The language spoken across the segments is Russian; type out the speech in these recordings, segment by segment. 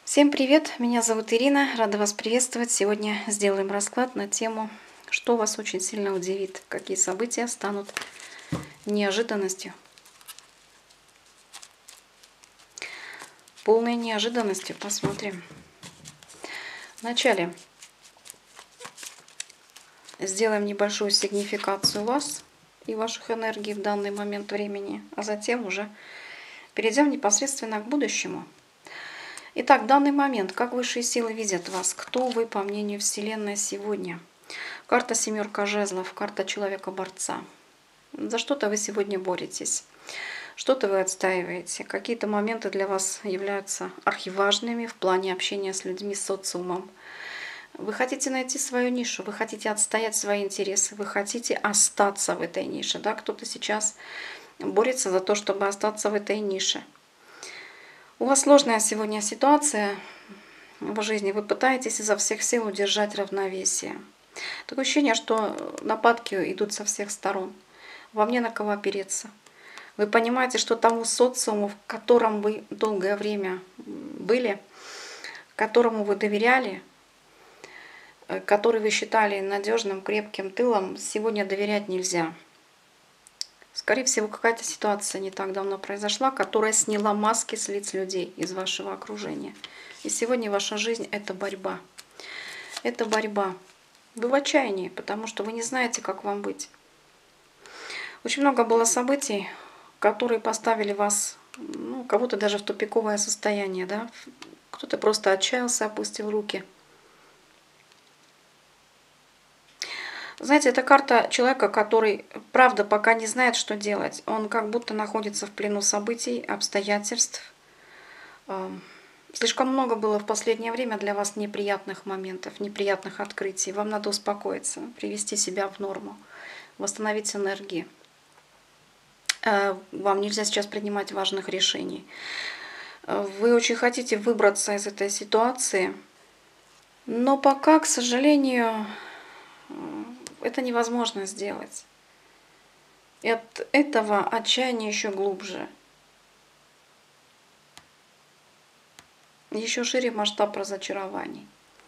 Всем привет! Меня зовут Ирина, рада вас приветствовать. Сегодня сделаем расклад на тему, что вас очень сильно удивит, какие события станут неожиданностью. Полной неожиданностью. Посмотрим. Вначале сделаем небольшую сигнификацию вас и ваших энергий в данный момент времени, а затем уже перейдем непосредственно к будущему. Итак, в данный момент, как высшие силы видят вас? Кто вы, по мнению Вселенной, сегодня? Карта семерка жезлов, карта человека-борца. За что-то вы сегодня боретесь, что-то вы отстаиваете. Какие-то моменты для вас являются архиважными в плане общения с людьми, с социумом. Вы хотите найти свою нишу, вы хотите отстоять свои интересы, вы хотите остаться в этой нише. Да? Кто-то сейчас борется за то, чтобы остаться в этой нише. У вас сложная сегодня ситуация в жизни. Вы пытаетесь изо всех сил удержать равновесие. Такое ощущение, что нападки идут со всех сторон. Вам не на кого опереться. Вы понимаете, что тому социуму, в котором вы долгое время были, которому вы доверяли, который вы считали надежным, крепким тылом, сегодня доверять нельзя. Скорее всего, какая-то ситуация не так давно произошла, которая сняла маски с лиц людей из вашего окружения. И сегодня ваша жизнь — это борьба. Это борьба. Вы в отчаянии, потому что вы не знаете, как вам быть. Очень много было событий, которые поставили вас, кого-то даже в тупиковое состояние. Да? Кто-то просто отчаялся, опустил руки. Знаете, это карта человека, который, правда, пока не знает, что делать. Он как будто находится в плену событий, обстоятельств. Слишком много было в последнее время для вас неприятных моментов, неприятных открытий. Вам надо успокоиться, привести себя в норму, восстановить энергии. Вам нельзя сейчас принимать важных решений. Вы очень хотите выбраться из этой ситуации, но пока, к сожалению, это невозможно сделать. И от этого отчаяние еще глубже. Еще шире масштаб разочарований.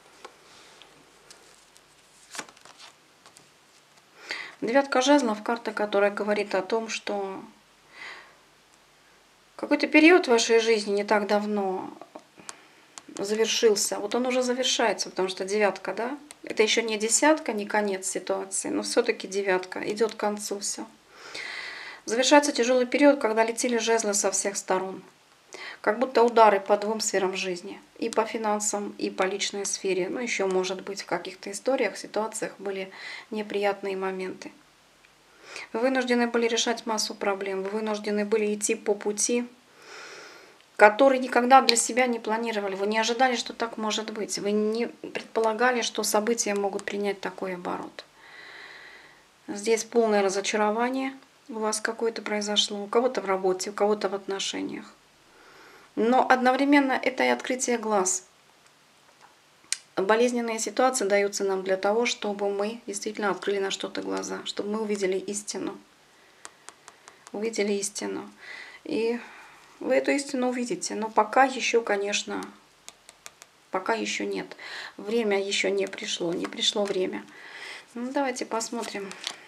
Девятка жезлов — карта, которая говорит о том, что какой-то период в вашей жизни не так давно завершился. Вот он уже завершается, потому что девятка, да? Это еще не десятка, не конец ситуации, но все-таки девятка идет к концу все. Завершается тяжелый период, когда летели жезлы со всех сторон. Как будто удары по двум сферам жизни. И по финансам, и по личной сфере. Ну, еще, может быть, в каких-то историях, ситуациях были неприятные моменты. Вы вынуждены были решать массу проблем. Вы вынуждены были идти по пути, который никогда для себя не планировали. Вы не ожидали, что так может быть. Вы не предполагали, что события могут принять такой оборот. Здесь полное разочарование у вас какое-то произошло. У кого-то в работе, у кого-то в отношениях. Но одновременно это и открытие глаз. Болезненные ситуации даются нам для того, чтобы мы действительно открыли на что-то глаза, чтобы мы увидели истину. Увидели истину. И вы эту истину увидите, но пока еще, конечно, пока еще нет. Время еще не пришло время. Ну, давайте посмотрим,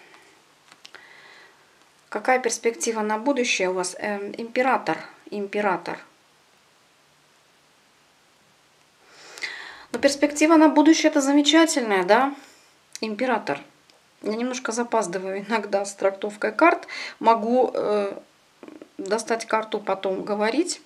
какая перспектива на будущее у вас. Император. Но перспектива на будущее — это замечательная, да? Император. Я немножко запаздываю иногда с трактовкой карт. Могу достать карту, потом говорить,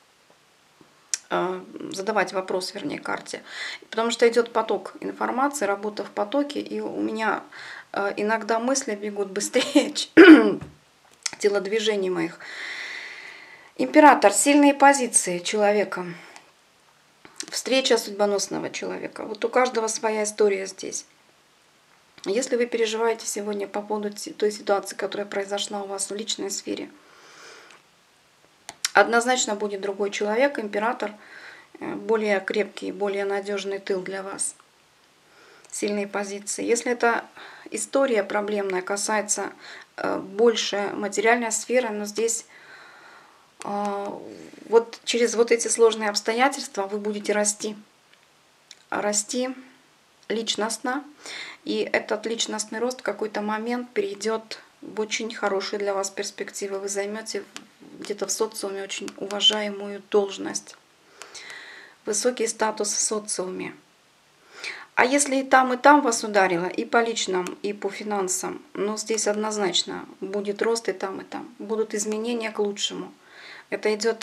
задавать вопрос, вернее, карте. Потому что идет поток информации, работа в потоке, и у меня иногда мысли бегут быстрее телодвижений моих. Император. Сильные позиции человека. Встреча судьбоносного человека. Вот у каждого своя история здесь. Если вы переживаете сегодня по поводу той ситуации, которая произошла у вас в личной сфере, однозначно будет другой человек, император, более крепкий, более надежный тыл для вас. Сильные позиции. Если эта история проблемная касается больше материальной сферы, но здесь Вот через вот эти сложные обстоятельства вы будете расти. Расти личностно. И этот личностный рост в какой-то момент перейдет в очень хорошие для вас перспективы. Вы займете где-то в социуме очень уважаемую должность. Высокий статус в социуме. А если и там вас ударило, и по личным, и по финансам, но здесь однозначно будет рост и там, и там. Будут изменения к лучшему. Это идет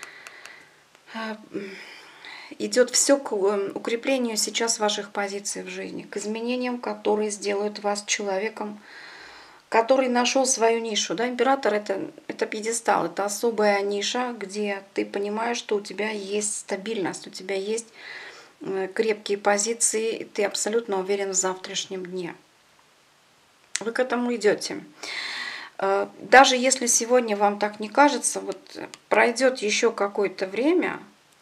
все к укреплению сейчас ваших позиций в жизни, к изменениям, которые сделают вас человеком, который нашел свою нишу. Да? Император это пьедестал, это особая ниша, где ты понимаешь, что у тебя есть стабильность, у тебя есть крепкие позиции, и ты абсолютно уверен в завтрашнем дне. Вы к этому идете. Даже если сегодня вам так не кажется, вот пройдет еще какое-то время,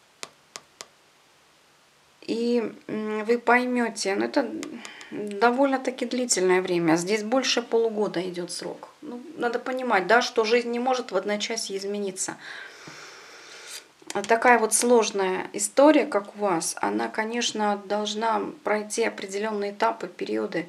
и вы поймете, это довольно-таки длительное время. Здесь больше полугода идет срок. Надо понимать, да, что жизнь не может в одночасье измениться. Такая вот сложная история, как у вас, она, конечно, должна пройти определенные этапы, периоды.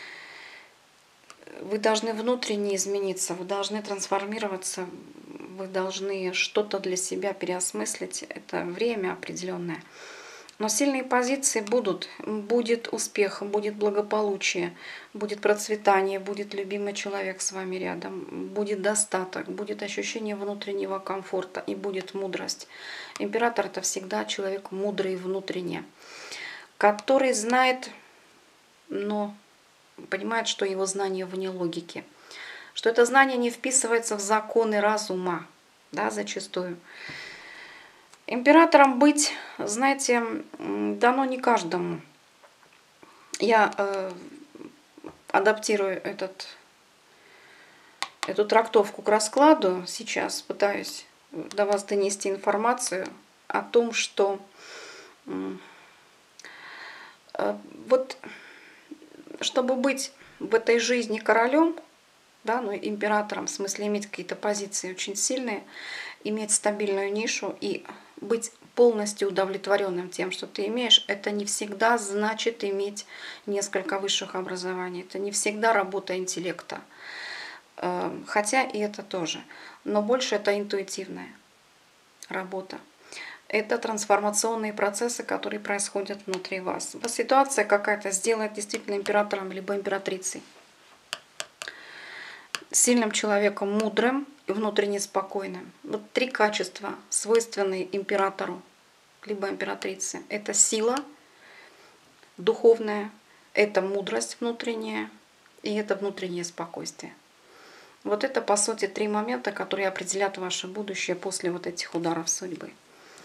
Вы должны внутренне измениться, вы должны трансформироваться, вы должны что-то для себя переосмыслить. Это время определенное. Но сильные позиции будут. Будет успех, будет благополучие, будет процветание, будет любимый человек с вами рядом, будет достаток, будет ощущение внутреннего комфорта и будет мудрость. Император — это всегда человек мудрый внутренне, который знает, но понимает, что его знание вне логики, что это знание не вписывается в законы разума, да, зачастую. Императором быть, знаете, дано не каждому. Я адаптирую эту трактовку к раскладу. Сейчас пытаюсь до вас донести информацию о том, что вот чтобы быть в этой жизни королем, да, императором, в смысле иметь какие-то позиции очень сильные, иметь стабильную нишу и быть полностью удовлетворенным тем, что ты имеешь, это не всегда значит иметь несколько высших образований. Это не всегда работа интеллекта. Хотя и это тоже. Но больше это интуитивная работа. Это трансформационные процессы, которые происходят внутри вас. Ситуация какая-то сделает действительно императором либо императрицей. Сильным человеком, мудрым и внутренне спокойным. Вот три качества, свойственные императору либо императрице. Это сила духовная, это мудрость внутренняя и это внутреннее спокойствие. Вот это, по сути, три момента, которые определят ваше будущее после вот этих ударов судьбы.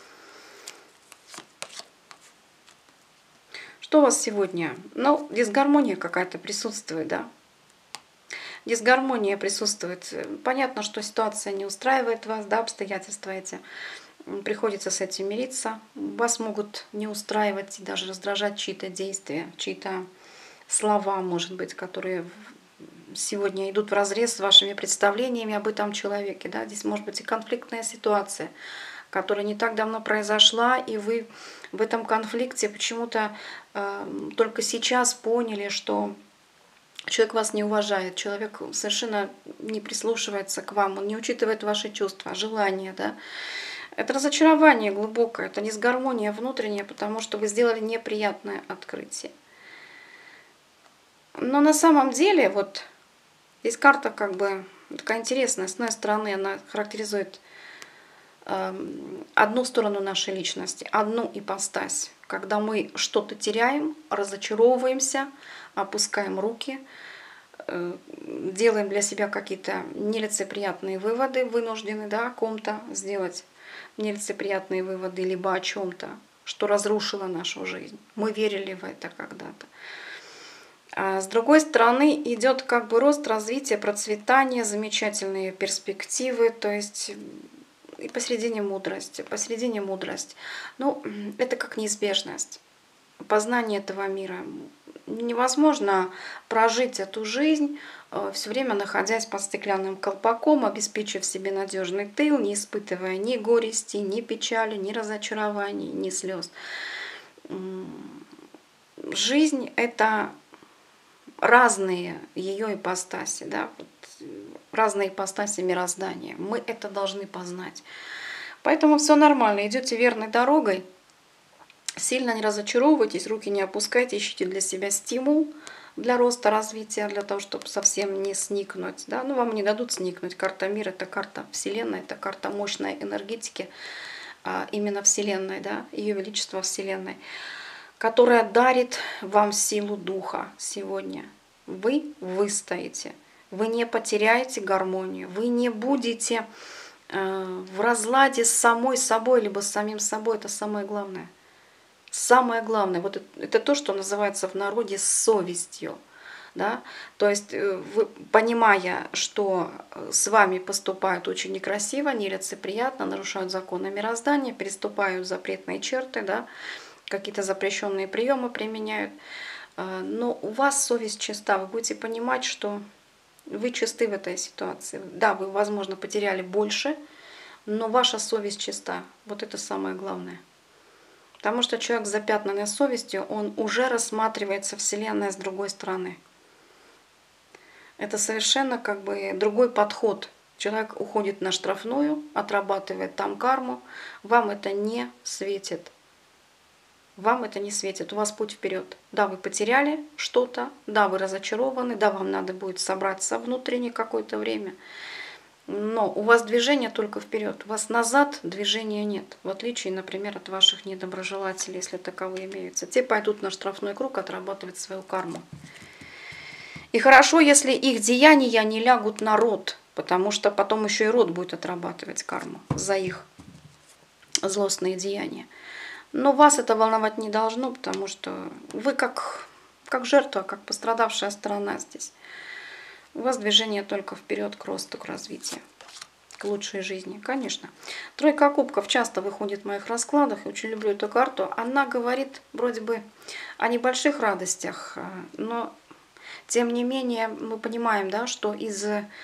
Что у вас сегодня? Дисгармония какая-то присутствует, да? Дисгармония присутствует. Понятно, что ситуация не устраивает вас, да, обстоятельства эти. Приходится с этим мириться. Вас могут не устраивать и даже раздражать чьи-то действия, чьи-то слова, может быть, которые сегодня идут вразрез с вашими представлениями об этом человеке. Да? Здесь может быть и конфликтная ситуация, которая не так давно произошла, и вы в этом конфликте почему-то только сейчас поняли, что человек вас не уважает, человек совершенно не прислушивается к вам, он не учитывает ваши чувства, желания. Да? Это разочарование глубокое, это дисгармония внутренняя, потому что вы сделали неприятное открытие. Но на самом деле, вот здесь карта как бы такая интересная. С одной стороны, она характеризует одну сторону нашей личности, одну ипостась. Когда мы что-то теряем, разочаровываемся, опускаем руки, делаем для себя какие-то нелицеприятные выводы, вынуждены, да, о ком-то сделать нелицеприятные выводы, либо о чем-то, что разрушило нашу жизнь. Мы верили в это когда-то. А с другой стороны, идет как бы рост, развитие, процветание, замечательные перспективы, то есть и посередине мудрость. Это как неизбежность. познание этого мира. Невозможно прожить эту жизнь, все время находясь под стеклянным колпаком, обеспечив себе надежный тыл, не испытывая ни горести, ни печали, ни разочарований, ни слез. Жизнь — это разные ее ипостаси, да, разные ипостаси мироздания. Мы это должны познать. Поэтому все нормально, идете верной дорогой. Сильно не разочаровывайтесь, руки не опускайте, ищите для себя стимул для роста, развития, для того, чтобы совсем не сникнуть. Да? Ну, вам не дадут сникнуть. Карта мира — это карта Вселенной, это карта мощной энергетики, именно Вселенной, да? Ее Величество Вселенной, которая дарит вам силу духа сегодня. Вы выстоите, вы не потеряете гармонию, вы не будете в разладе с самой собой, либо с самим собой. Это самое главное. Самое главное, вот это то, что называется в народе совестью. Да? То есть, вы, понимая, что с вами поступают очень некрасиво, нелицеприятно, нарушают законы мироздания, переступают запретные черты, да? Какие-то запрещенные приемы применяют, но у вас совесть чиста, вы будете понимать, что вы чисты в этой ситуации. Да, вы, возможно, потеряли больше, но ваша совесть чиста. Вот это самое главное. Потому что человек, запятнанный совестью, он уже рассматривается Вселенной с другой стороны. Это совершенно как бы другой подход. Человек уходит на штрафную, отрабатывает там карму. Вам это не светит. Вам это не светит. У вас путь вперед. Да, вы потеряли что-то, да, вы разочарованы, да, вам надо будет собраться внутренне какое-то время. Но у вас движение только вперед, у вас назад движения нет, в отличие, например, от ваших недоброжелателей, если таковые имеются. Те пойдут на штрафной круг отрабатывать свою карму. И хорошо, если их деяния не лягут на род, потому что потом еще и род будет отрабатывать карму за их злостные деяния. Но вас это волновать не должно, потому что вы как жертва, как пострадавшая сторона здесь. У вас движение только вперед, к росту, к развитию, к лучшей жизни, конечно. Тройка кубков часто выходит в моих раскладах, я очень люблю эту карту. Она говорит вроде бы о небольших радостях, но тем не менее мы понимаем, да, что из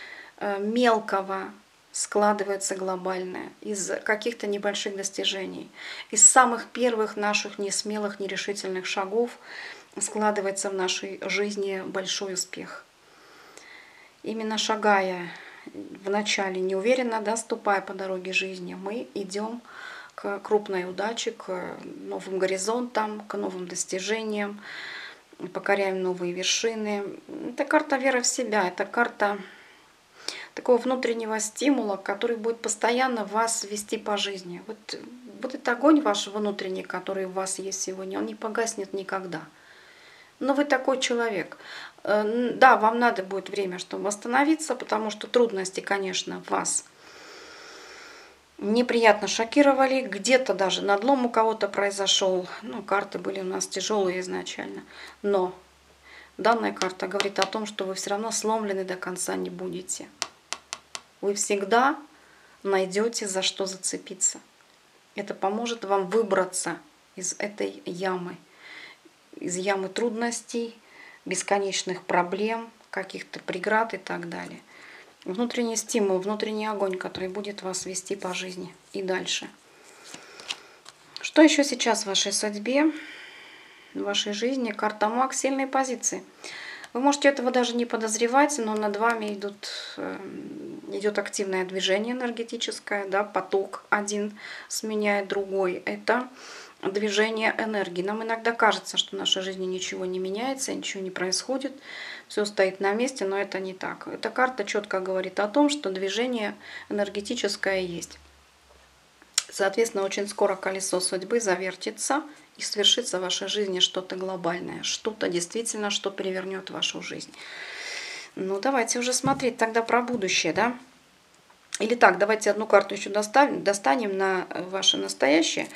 мелкого складывается глобальное, из каких-то небольших достижений, из самых первых наших несмелых, нерешительных шагов складывается в нашей жизни большой успех. Именно шагая вначале неуверенно, да, ступая по дороге жизни, мы идем к крупной удаче, к новым горизонтам, к новым достижениям, покоряем новые вершины. Это карта веры в себя, это карта такого внутреннего стимула, который будет постоянно вас вести по жизни. Вот этот огонь ваш внутренний, который у вас есть сегодня, он не погаснет никогда. Но вы такой человек. Да, вам надо будет время, чтобы восстановиться, потому что трудности, конечно, вас неприятно шокировали. Где-то даже надлом у кого-то произошел. Ну, карты были у нас тяжелые изначально. Но данная карта говорит о том, что вы все равно сломлены до конца не будете. Вы всегда найдете, за что зацепиться. Это поможет вам выбраться из этой ямы. Из ямы трудностей, бесконечных проблем, каких-то преград и так далее. Внутренний стимул, внутренний огонь, который будет вас вести по жизни и дальше. Что еще сейчас в вашей судьбе, в вашей жизни? Карта Маг, сильные позиции. Вы можете этого даже не подозревать, но над вами идет активное движение энергетическое, да, поток один сменяет другой. Это движение энергии. Нам иногда кажется, что в нашей жизни ничего не меняется, ничего не происходит, все стоит на месте, но это не так. Эта карта четко говорит о том, что движение энергетическое есть. Соответственно, очень скоро колесо судьбы завертится и свершится в вашей жизни что-то глобальное, что-то действительно, что перевернет вашу жизнь. Ну, давайте уже смотреть тогда про будущее, да? Или так, давайте одну карту еще достанем на ваше настоящее.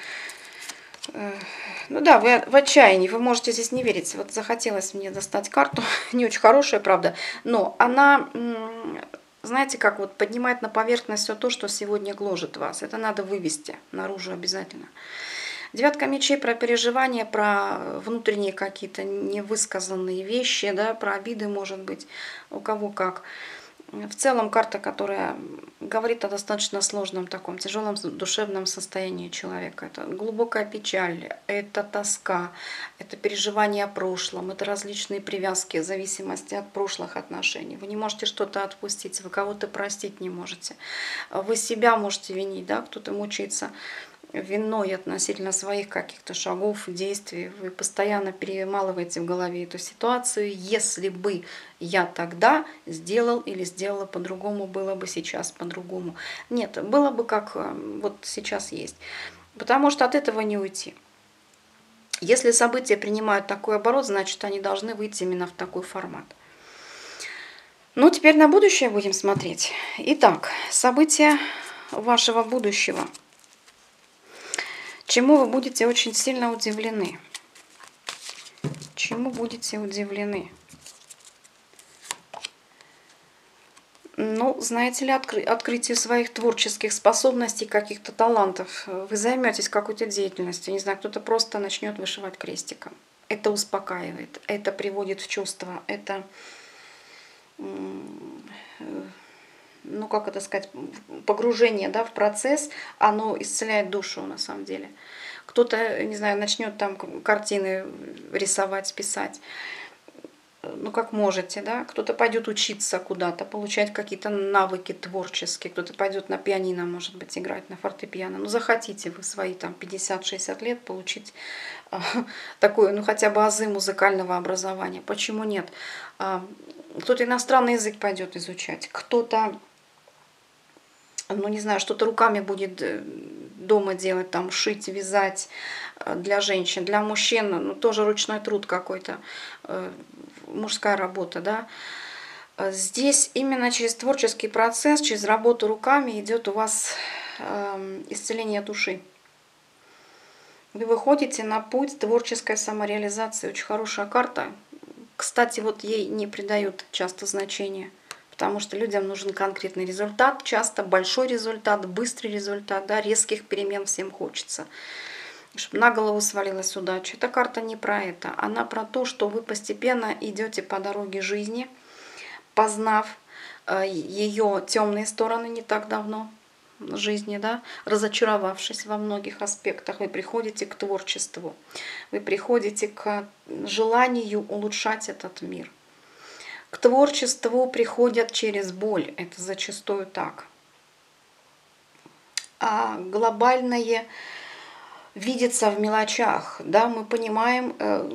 Ну да, вы в отчаянии, вы можете здесь не верить. Вот захотелось мне достать карту, не очень хорошая, правда, но она, знаете, как вот поднимает на поверхность все то, что сегодня гложет вас. Это надо вывести наружу обязательно. Девятка мечей про переживания, про внутренние какие-то невысказанные вещи, да, про обиды, может быть, у кого как. В целом карта, которая говорит о достаточно сложном таком тяжелом душевном состоянии человека. Это глубокая печаль, это тоска, это переживание о прошлом, это различные привязки, зависимости от прошлых отношений. Вы не можете что-то отпустить, вы кого-то простить не можете. Вы себя можете винить, да, кто-то мучается виной относительно своих каких-то шагов, действий. Вы постоянно перемалываете в голове эту ситуацию. Если бы я тогда сделал или сделала по-другому, было бы сейчас по-другому. Нет, было бы как вот сейчас есть. Потому что от этого не уйти. Если события принимают такой оборот, значит, они должны выйти именно в такой формат. Ну, теперь на будущее будем смотреть. Итак, события вашего будущего. Чему вы будете очень сильно удивлены? Чему будете удивлены? Ну, знаете ли, открытие своих творческих способностей, каких-то талантов. Вы займетесь какой-то деятельностью. Не знаю, кто-то просто начнет вышивать крестиком. Это успокаивает, это приводит в чувство, это, ну, как это сказать, погружение, да, в процесс, оно исцеляет душу на самом деле. Кто-то, не знаю, начнет там картины рисовать, писать, ну, как можете, да. Кто-то пойдет учиться куда-то, получать какие-то навыки творческие, кто-то пойдет на пианино, может быть, играть на фортепиано. Ну, захотите вы свои там 50-60 лет получить такое, ну, хотя бы азы музыкального образования. Почему нет? Кто-то иностранный язык пойдет изучать, кто-то, ну, не знаю, что-то руками будет дома делать, там, шить, вязать для женщин. Для мужчин, ну, тоже ручной труд какой-то, мужская работа, да. Здесь именно через творческий процесс, через работу руками идет у вас исцеление души. Вы выходите на путь творческой самореализации. Очень хорошая карта. Кстати, вот ей не придают часто значения. Потому что людям нужен конкретный результат, часто большой результат, быстрый результат, да, резких перемен всем хочется. Чтобы на голову свалилась удача. Эта карта не про это. Она про то, что вы постепенно идете по дороге жизни, познав ее темные стороны не так давно жизни, да, разочаровавшись во многих аспектах, вы приходите к творчеству, вы приходите к желанию улучшать этот мир. К творчеству приходят через боль, это зачастую так. А глобальное видится в мелочах, да, мы понимаем,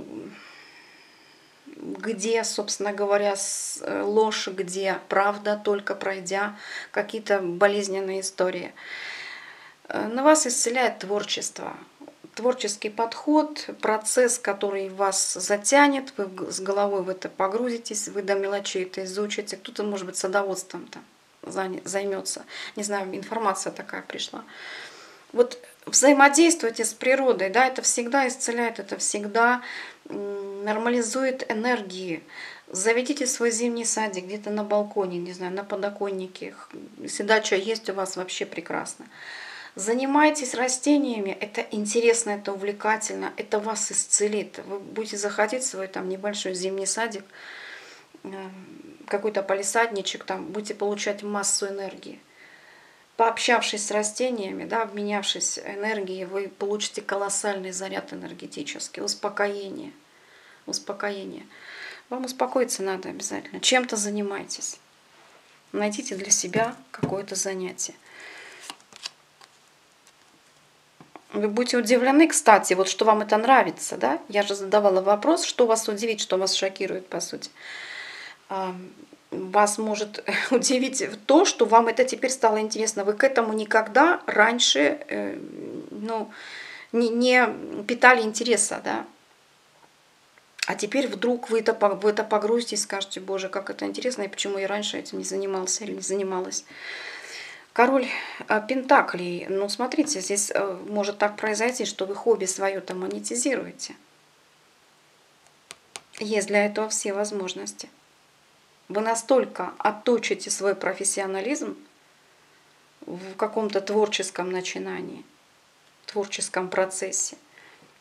где, собственно говоря, ложь, где правда, только пройдя какие-то болезненные истории. На вас исцеляет творчество. Творческий подход, процесс, который вас затянет, вы с головой в это погрузитесь, вы до мелочей это изучите. Кто-то, может быть, садоводством-то займется. Не знаю, информация такая пришла. Вот взаимодействуйте с природой, да, это всегда исцеляет, это всегда нормализует энергии. Заведите свой зимний садик где-то на балконе, не знаю, на подоконнике. Если дача есть у вас, вообще прекрасно. Занимайтесь растениями, это интересно, это увлекательно, это вас исцелит. Вы будете заходить в свой там небольшой зимний садик, какой-то палисадничек, там будете получать массу энергии. Пообщавшись с растениями, да, обменявшись энергией, вы получите колоссальный заряд энергетический, успокоение. Успокоение. Вам успокоиться надо обязательно. Чем-то занимайтесь. Найдите для себя какое-то занятие. Вы будете удивлены, кстати, вот что вам это нравится, да? Я же задавала вопрос, что вас удивит, что вас шокирует, по сути. Вас может удивить то, что вам это теперь стало интересно. Вы к этому никогда раньше ну, не питали интереса, да? А теперь вдруг вы это погрузитесь и скажете: боже, как это интересно, и почему я раньше этим не занимался или не занималась. Король Пентаклей. Ну, смотрите, здесь может так произойти, что вы хобби свое-то монетизируете. Есть для этого все возможности. Вы настолько отточите свой профессионализм в каком-то творческом начинании, творческом процессе,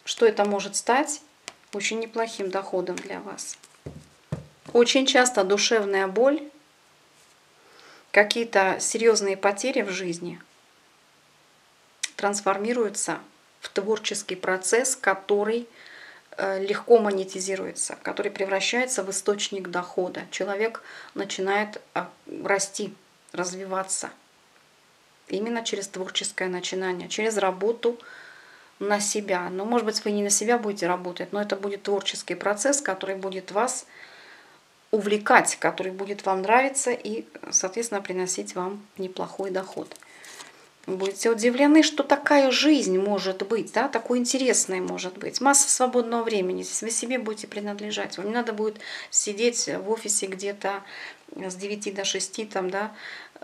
что это может стать очень неплохим доходом для вас. Очень часто душевная боль, какие-то серьезные потери в жизни трансформируются в творческий процесс, который легко монетизируется, который превращается в источник дохода. Человек начинает расти, развиваться именно через творческое начинание, через работу на себя. Но, может быть, вы не на себя будете работать, но это будет творческий процесс, который будет вас увлекать, который будет вам нравиться и, соответственно, приносить вам неплохой доход. Вы будете удивлены, что такая жизнь может быть, да, такой интересной может быть. Масса свободного времени. Здесь вы себе будете принадлежать. Вам не надо будет сидеть в офисе где-то с 9 до 6, там, да.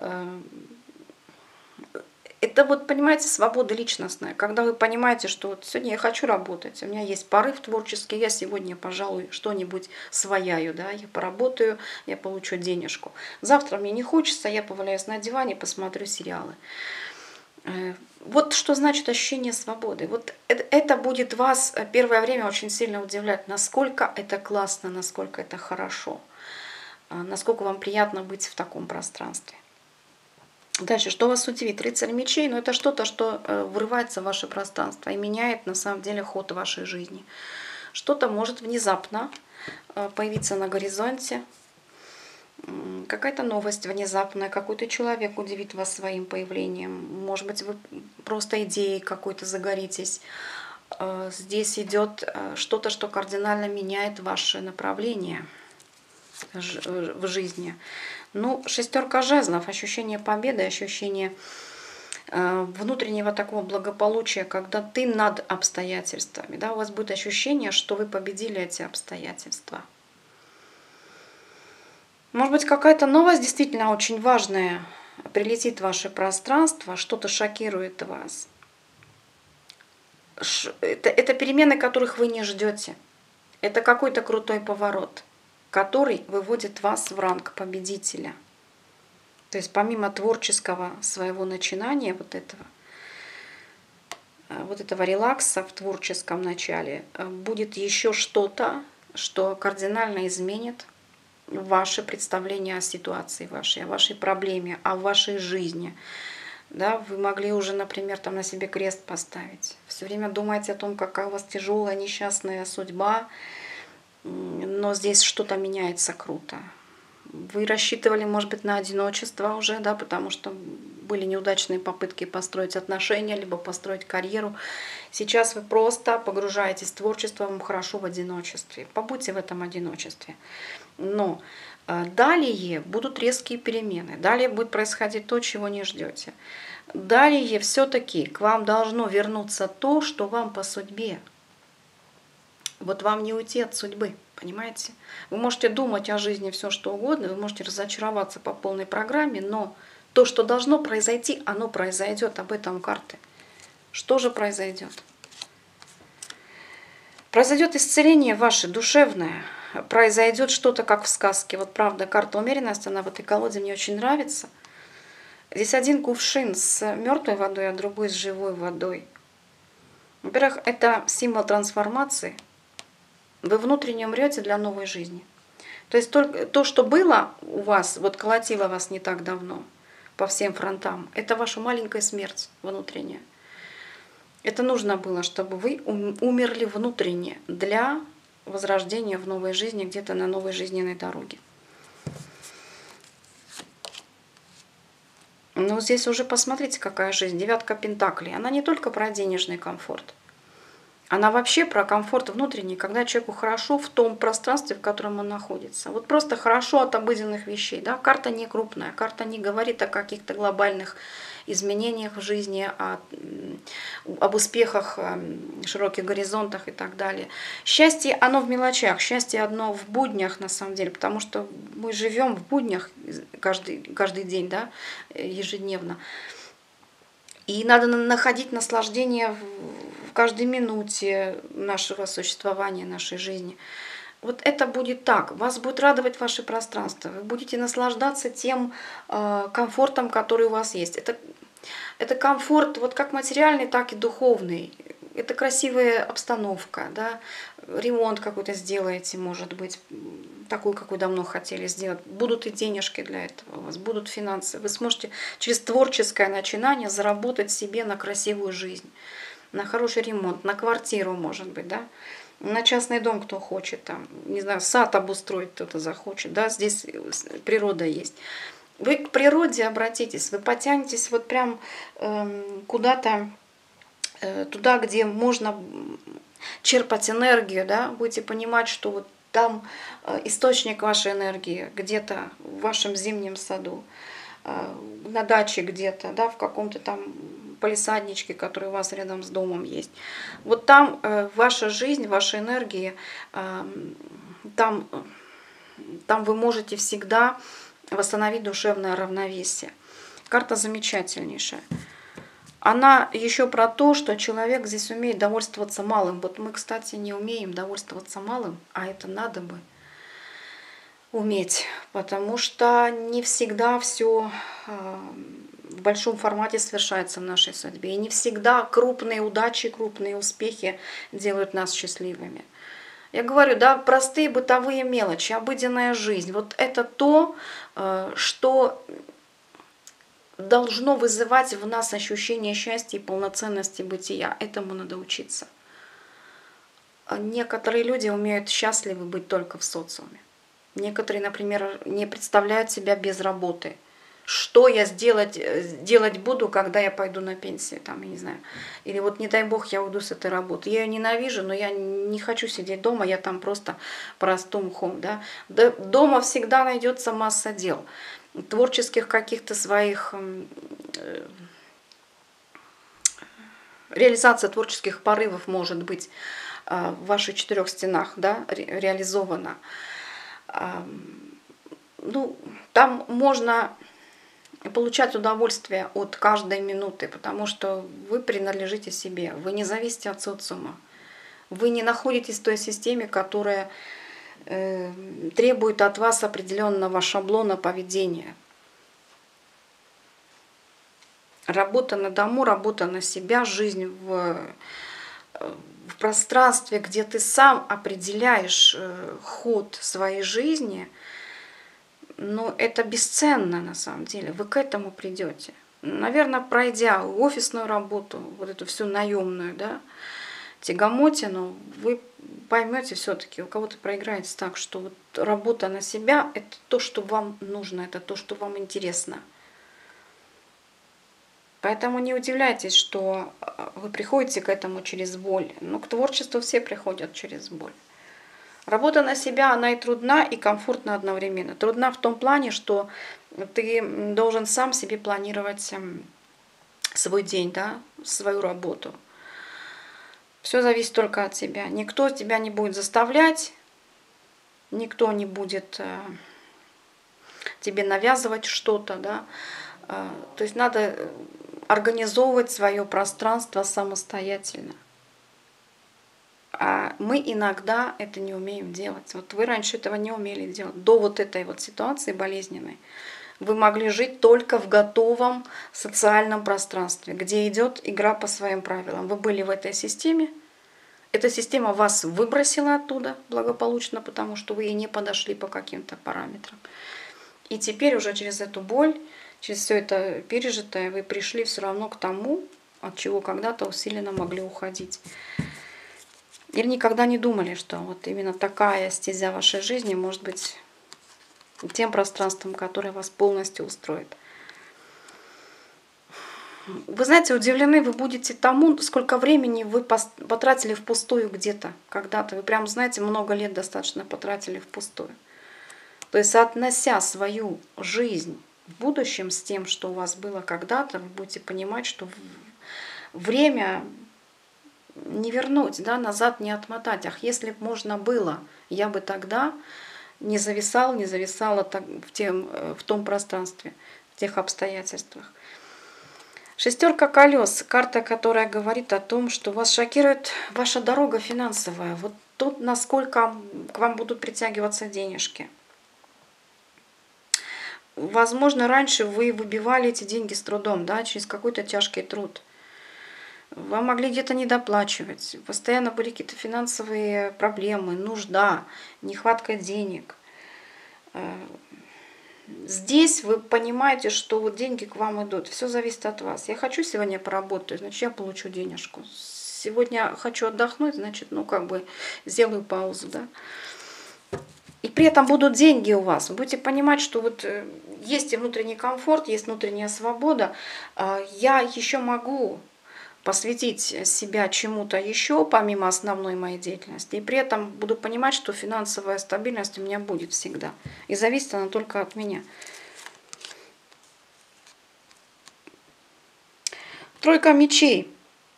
Это вот, понимаете, свобода личностная. Когда вы понимаете, что вот сегодня я хочу работать, у меня есть порыв творческий, я сегодня, пожалуй, что-нибудь свояю, да, я поработаю, я получу денежку. Завтра мне не хочется, я поваляюсь на диване, посмотрю сериалы. Вот что значит ощущение свободы. Вот это будет вас первое время очень сильно удивлять, насколько это классно, насколько это хорошо, насколько вам приятно быть в таком пространстве. Дальше, что вас удивит? Рыцарь мечей, но это что-то, что врывается в ваше пространство и меняет на самом деле ход вашей жизни. Что-то может внезапно появиться на горизонте, какая-то новость внезапная, какой-то человек удивит вас своим появлением. Может быть, вы просто идеей какой-то загоритесь. Здесь идет что-то, что кардинально меняет ваше направление в жизни. Ну, 6 жезлов, ощущение победы, ощущение внутреннего такого благополучия, когда ты над обстоятельствами. Да, у вас будет ощущение, что вы победили эти обстоятельства. Может быть, какая-то новость действительно очень важная прилетит в ваше пространство, что-то шокирует вас. Это перемены, которых вы не ждете. Это какой-то крутой поворот, который выводит вас в ранг победителя. То есть помимо творческого своего начинания, вот этого релакса в творческом начале, будет еще что-то, что кардинально изменит ваше представление о ситуации вашей, о вашей проблеме, о вашей жизни. Да, вы могли уже, например, там на себе крест поставить. Все время думаете о том, какая у вас тяжелая, несчастная судьба, но здесь что-то меняется круто. Вы рассчитывали, может быть, на одиночество уже, да, потому что были неудачные попытки построить отношения, либо построить карьеру. Сейчас вы просто погружаетесь в творчество, вам хорошо в одиночестве. Побудьте в этом одиночестве. Но далее будут резкие перемены. Далее будет происходить то, чего не ждете. Далее все-таки к вам должно вернуться то, что вам по судьбе. Вот вам не уйти от судьбы, понимаете? Вы можете думать о жизни все, что угодно, вы можете разочароваться по полной программе, но то, что должно произойти, оно произойдет, об этом карты. Что же произойдет? Произойдет исцеление ваше душевное, произойдет что-то, как в сказке. Вот правда, карта умеренности, она в этой колоде мне очень нравится. Здесь один кувшин с мертвой водой, а другой с живой водой. Во-первых, это символ трансформации. Вы внутренне умрете для новой жизни. То есть только то, что было у вас, вот колотило вас не так давно по всем фронтам, это ваша маленькая смерть внутренняя. Это нужно было, чтобы вы умерли внутренне для возрождения в новой жизни, где-то на новой жизненной дороге. Но здесь уже посмотрите, какая жизнь. 9 пентаклей. Она не только про денежный комфорт. Она вообще про комфорт внутренний, когда человеку хорошо в том пространстве, в котором он находится. Вот просто хорошо от обыденных вещей. Да? Карта не крупная, карта не говорит о каких-то глобальных изменениях в жизни, об успехах, широких горизонтах и так далее. Счастье, оно в мелочах, счастье одно в буднях на самом деле, потому что мы живем в буднях каждый день, да, ежедневно. И надо находить наслаждение в каждой минуте нашего существования, нашей жизни. Вот это будет так. Вас будет радовать ваше пространство. Вы будете наслаждаться тем комфортом, который у вас есть. Это комфорт вот как материальный, так и духовный. это красивая обстановка, да, ремонт какой-то сделаете, может быть, такой, какой давно хотели сделать. Будут и денежки для этого у вас, будут финансы. Вы сможете через творческое начинание заработать себе на красивую жизнь, на хороший ремонт, на квартиру, может быть, да, на частный дом, кто хочет, там, не знаю, сад обустроить кто-то захочет, да, здесь природа есть. Вы к природе обратитесь, вы потянетесь вот прям куда-то туда, где можно черпать энергию, да, будете понимать, что вот там источник вашей энергии где-то в вашем зимнем саду, на даче где-то, да, в каком-то там палисадничке, который у вас рядом с домом есть. Вот там ваша жизнь, ваша энергия, там вы можете всегда восстановить душевное равновесие. Карта замечательнейшая. Она еще про то, что человек здесь умеет довольствоваться малым. Вот мы, кстати, не умеем довольствоваться малым, а это надо бы уметь, потому что не всегда все в большом формате совершается в нашей судьбе. И не всегда крупные удачи, крупные успехи делают нас счастливыми. Я говорю, да, простые бытовые мелочи, обыденная жизнь. Вот это то, что должно вызывать в нас ощущение счастья и полноценности бытия. Этому надо учиться. Некоторые люди умеют счастливы быть только в социуме. Некоторые, например, не представляют себя без работы. Что я делать буду, когда я пойду на пенсию, там, я не знаю. Или вот, не дай бог, я уйду с этой работы. Я ее ненавижу, но я не хочу сидеть дома, я там просто простым мхом. Да? Дома всегда найдется масса дел. Творческих каких-то своих... Реализация творческих порывов может быть в ваших 4 стенах, да, реализована. Ну, там можно получать удовольствие от каждой минуты, потому что вы принадлежите себе, вы не зависите от социума, вы не находитесь в той системе, которая требует от вас определенного шаблона поведения. Работа на дому, работа на себя, жизнь в пространстве, где ты сам определяешь ход своей жизни, но это бесценно на самом деле. Вы к этому придете. Наверное, пройдя офисную работу, вот эту всю наемную, да, тягомотину, вы поймете все-таки, у кого-то проиграется так, что вот работа на себя – это то, что вам нужно, это то, что вам интересно. Поэтому не удивляйтесь, что вы приходите к этому через боль. Но к творчеству все приходят через боль. Работа на себя, она и трудна, и комфортна одновременно. Трудна в том плане, что ты должен сам себе планировать свой день, да, свою работу. Все зависит только от тебя. Никто тебя не будет заставлять, никто не будет тебе навязывать что-то, да. То есть надо организовывать свое пространство самостоятельно. А мы иногда это не умеем делать. Вот вы раньше этого не умели делать. До вот этой вот ситуации болезненной вы могли жить только в готовом социальном пространстве, где идет игра по своим правилам. Вы были в этой системе. Эта система вас выбросила оттуда благополучно, потому что вы ей не подошли по каким-то параметрам. И теперь уже через эту боль, через все это пережитое, вы пришли все равно к тому, от чего когда-то усиленно могли уходить. Или никогда не думали, что вот именно такая стезя вашей жизни может быть тем пространством, которое вас полностью устроит. Вы знаете, удивлены вы будете тому, сколько времени вы потратили впустую где-то, когда-то. Вы прям, знаете, много лет достаточно потратили впустую. То есть, соотнося свою жизнь в будущем с тем, что у вас было когда-то, вы будете понимать, что время не вернуть, да, назад не отмотать. Ах, если бы можно было, я бы тогда не зависала в том пространстве, в тех обстоятельствах. 6 колес, карта, которая говорит о том, что вас шокирует ваша дорога финансовая. Вот тут насколько к вам будут притягиваться денежки. Возможно, раньше вы выбивали эти деньги с трудом, да, через какой-то тяжкий труд. Вам могли где-то недоплачивать, постоянно были какие-то финансовые проблемы, нужда, нехватка денег. Здесь вы понимаете, что вот деньги к вам идут, все зависит от вас. Я хочу сегодня поработать, значит, я получу денежку. Сегодня хочу отдохнуть, значит, ну как бы сделаю паузу, да. И при этом будут деньги у вас. Вы будете понимать, что вот есть и внутренний комфорт, есть внутренняя свобода. Я еще могу посвятить себя чему-то еще, помимо основной моей деятельности. И при этом буду понимать, что финансовая стабильность у меня будет всегда. И зависит она только от меня. Тройка мечей.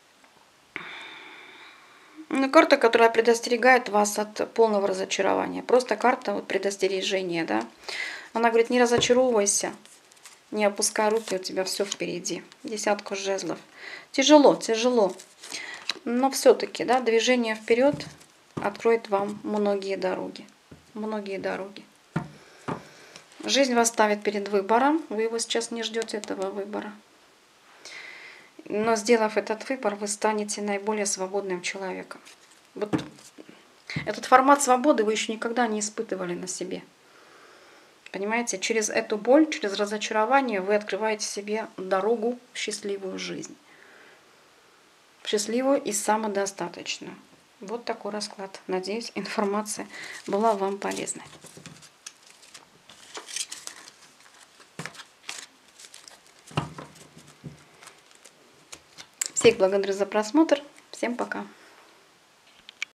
Карта, которая предостерегает вас от полного разочарования. Просто карта вот, предостережения. Да? Она говорит, не разочаровывайся, не опускай руки, у тебя все впереди. Десятка жезлов. Тяжело, тяжело. Но все-таки, да, движение вперед откроет вам многие дороги. Многие дороги. Жизнь вас ставит перед выбором. Вы его сейчас не ждете, этого выбора. Но сделав этот выбор, вы станете наиболее свободным человеком. Вот этот формат свободы вы еще никогда не испытывали на себе. Понимаете, через эту боль, через разочарование вы открываете себе дорогу в счастливую жизнь. В счастливую и самодостаточную. Вот такой расклад. Надеюсь, информация была вам полезной. Всех благодарю за просмотр. Всем пока.